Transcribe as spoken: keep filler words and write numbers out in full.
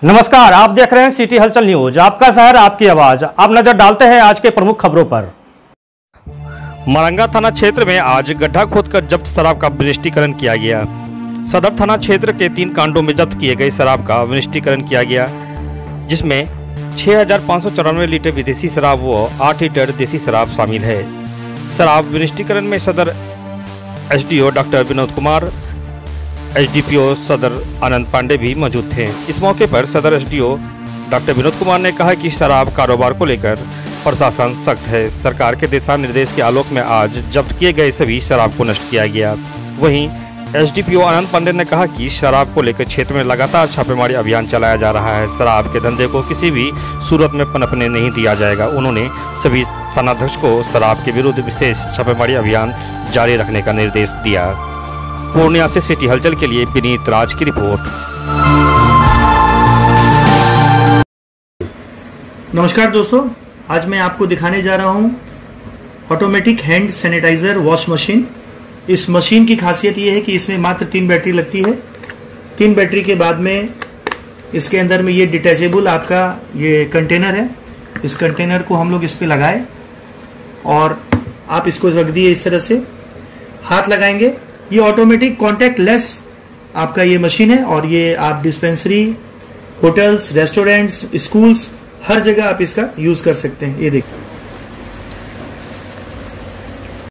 नमस्कार, आप देख रहे हैं सिटी हलचल न्यूज। आपका शहर आपकी आवाज। आप नजर डालते हैं आज के प्रमुख खबरों पर। मरंगा थाना क्षेत्र में आज गड्ढा खोदकर जब्त शराब का विनिष्टीकरण किया गया। सदर थाना क्षेत्र के तीन कांडों में जब्त किए गए शराब का विनिष्टीकरण किया गया, जिसमें छह हजार पाँच सौ चौरानवे लीटर विदेशी शराब व आठ लीटर देसी शराब शामिल है। शराब विनिष्टीकरण में सदर SDO doctor Vinod Kumar, SDPO सदर आनंद पांडे भी मौजूद थे। इस मौके पर सदर एसडीओ डॉक्टर विनोद कुमार ने कहा कि शराब कारोबार को लेकर प्रशासन सख्त है। सरकार के दिशा निर्देश के आलोक में आज जब्त किए गए सभी शराब को नष्ट किया गया। वहीं एसडीपीओ आनंद पांडे ने कहा कि शराब को लेकर क्षेत्र में लगातार छापेमारी अभियान चलाया जा रहा है। शराब के धंधे को किसी भी सूरत में पनपने नहीं दिया जाएगा। उन्होंने सभी थानाध्यक्ष को शराब के विरुद्ध विशेष छापेमारी अभियान जारी रखने का निर्देश दिया। पूर्णिया से सिटी हलचल के लिए विनीत राज की रिपोर्ट। नमस्कार दोस्तों, आज मैं आपको दिखाने जा रहा हूं automatic hand sanitiser wash machine. इस मशीन की खासियत यह है कि इसमें मात्र तीन बैटरी लगती है। तीन बैटरी के बाद में इसके अंदर में ये डिटैचेबल आपका ये कंटेनर है। इस कंटेनर को हम लोग इस पे लगाए और आप इसको रख दिए इस तरह से, हाथ लगाएंगे। ये ऑटोमेटिक कॉन्टैक्ट लेस आपका ये मशीन है और ये आप डिस्पेंसरी, होटल्स, रेस्टोरेंट्स, स्कूल्स, हर जगह आप इसका यूज कर सकते हैं। ये देखिए।